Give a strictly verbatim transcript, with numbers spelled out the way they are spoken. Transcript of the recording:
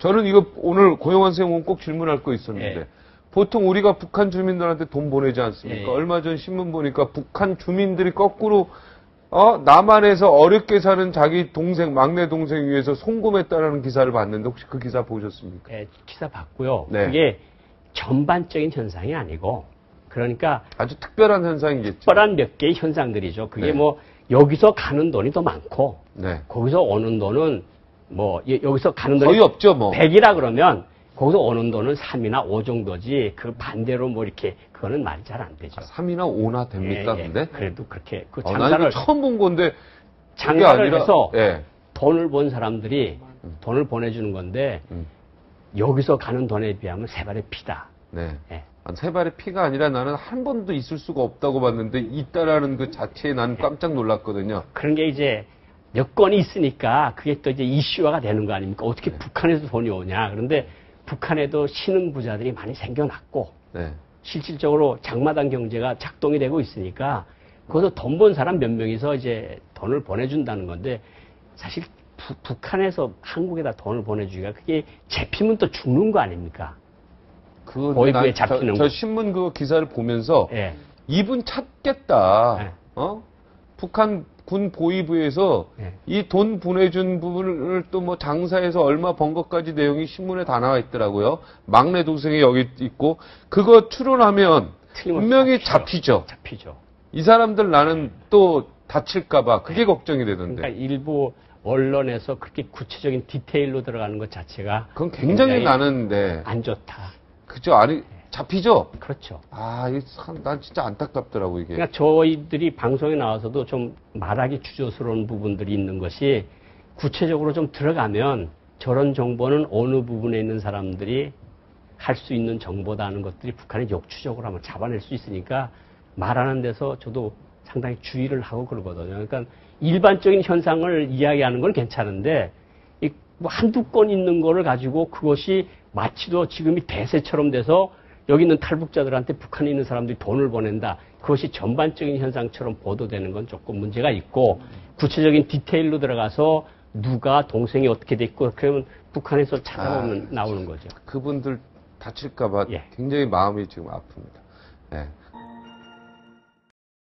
저는 이거 오늘 고영환 선생님 꼭 질문할 거 있었는데 예. 보통 우리가 북한 주민들한테 돈 보내지 않습니까? 예. 얼마 전 신문 보니까 북한 주민들이 거꾸로 어, 남한에서 어렵게 사는 자기 동생, 막내 동생 위해서 송금했다라는 기사를 봤는데 혹시 그 기사 보셨습니까? 예, 기사 봤고요. 네. 그게 전반적인 현상이 아니고 그러니까 아주 특별한 현상이겠죠. 특별한 몇 개의 현상들이죠. 그게 네. 뭐 여기서 가는 돈이 더 많고 네. 거기서 오는 돈은 뭐 여- 여기서 가는 돈이 거의 없죠, 뭐. 백이라 그러면 거기서 오는 돈은 삼이나 오 정도지 그 반대로 뭐 이렇게 그거는 말이 잘 안 되죠. 삼이나 오나 됩니까, 예, 예. 근데? 그래도 그렇게 그 어, 나 장사를 이거 처음 본 건데 그게 장사를 아니라, 해서 예. 돈을 번 사람들이 음. 돈을 보내주는 건데 음. 여기서 가는 돈에 비하면 세 발의 피다. 네. 예. 아, 세 발의 피가 아니라 나는 한 번도 있을 수가 없다고 봤는데 있다라는 그 자체에 나는 깜짝 놀랐거든요. 그런 게 이제 여건이 있으니까 그게 또 이제 이슈화가 되는 거 아닙니까? 어떻게 북한에서 돈이 오냐. 그런데 북한에도 신흥 부자들이 많이 생겨났고 네. 실질적으로 장마당 경제가 작동이 되고 있으니까 거기서 돈 번 사람 몇 명이서 이제 돈을 보내준다는 건데 사실 부, 북한에서 한국에다 돈을 보내주기가 그게 잡히면 또 죽는 거 아닙니까? 그 보이부에 잡히는 저, 거. 저 신문 그 기사를 보면서 예. 이분 찾겠다. 네. 어? 북한 군 보위부에서 네. 이 돈 보내준 부분을 또 뭐 장사해서 얼마 번 것까지 내용이 신문에 다 나와 있더라고요. 막내 동생이 여기 있고 그거 추론하면 틀림없이 분명히 잡히죠. 잡히죠. 잡히죠. 이 사람들 나는 또 다칠까봐 그게 걱정이 되던데. 그러니까 일부 언론에서 그렇게 구체적인 디테일로 들어가는 것 자체가 그건 굉장히 나는데 안 좋다. 그죠? 아니 잡히죠. 그렇죠. 아, 이 참, 난 진짜 안타깝더라고 이게. 그러니까 저희들이 방송에 나와서도 좀 말하기 주저스러운 부분들이 있는 것이 구체적으로 좀 들어가면 저런 정보는 어느 부분에 있는 사람들이 할 수 있는 정보다 하는 것들이 북한이 역추적으로 한번 잡아낼 수 있으니까 말하는 데서 저도 상당히 주의를 하고 그러거든요. 그러니까 일반적인 현상을 이야기하는 건 괜찮은데 이 뭐 한두 건 있는 거를 가지고 그것이 마치도 지금이 대세처럼 돼서 여기 있는 탈북자들한테 북한에 있는 사람들이 돈을 보낸다. 그것이 전반적인 현상처럼 보도되는 건 조금 문제가 있고 구체적인 디테일로 들어가서 누가 동생이 어떻게 됐고 그러면 북한에서 찾아보면 아, 나오는 거죠. 그분들 다칠까봐 예. 굉장히 마음이 지금 아픕니다. 예.